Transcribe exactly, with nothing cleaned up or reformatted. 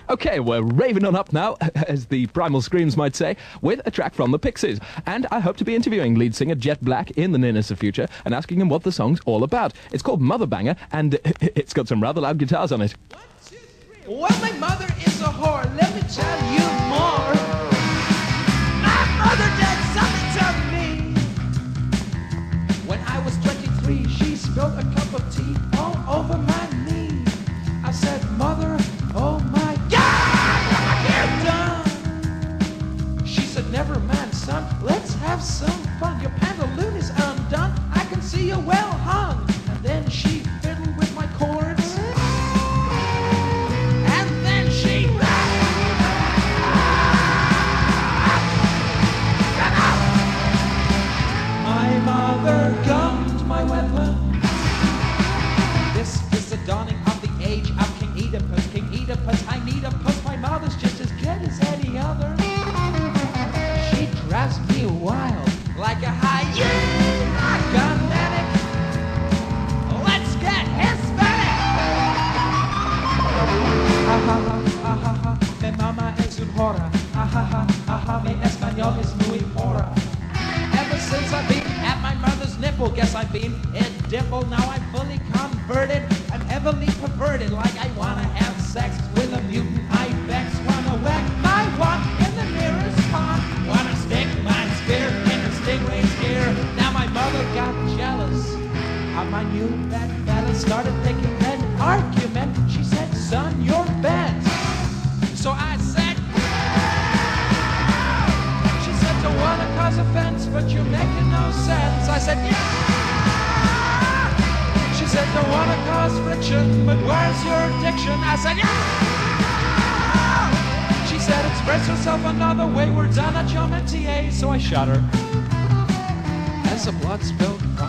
Okay, we're raving on up now, as the Primal Screams might say, with a track from the Pixies. And I hope to be interviewing lead singer Jet Black in the nearness of future and asking him what the song's all about. It's called Mother Banger, and it's got some rather loud guitars on it. One, two, three. Well, my mother is a whore. Let me tell you more. My mother did something to me. When I was twenty-three, she spilled a cup of tea all over my knee. I said, Mother, oh my God, what have you done? She said, never mind, son, let's have some fun. Your pantaloon is undone, I can see you well hung. And then she fiddled with my chords. And then she my mother gummed my weapon. This is the dawning of the age of King Oedipus. King Oedipus, I need a puss. My mother's just as good as any other. She drives me wild like a hyena gunmanic. Let's get Hispanic. Ah ha ha, ah ha ha, mi mama es un hora. Ah ha ha, ah ha, mi español es muy pora. Ever since I've been at my mother's nipple, guess I've been in dimple. Now I'm fully converted. I'm heavily perverted, like I wanna have sex with a mutant ibex. Wanna whack my wand in the nearest pond. Wanna stick my spear in the stingray's ear. Now my mother got jealous of my new bed fella. Started thinking an argument. She said, son, you're bent. So I said, she said, don't wanna cause offense, but you're making no sense. I said, yeah. She said, don't wanna cause friction, but where's your addiction? I said, yeah. She said, express yourself another way. We're done at your métier. So I shot her as the blood spilled from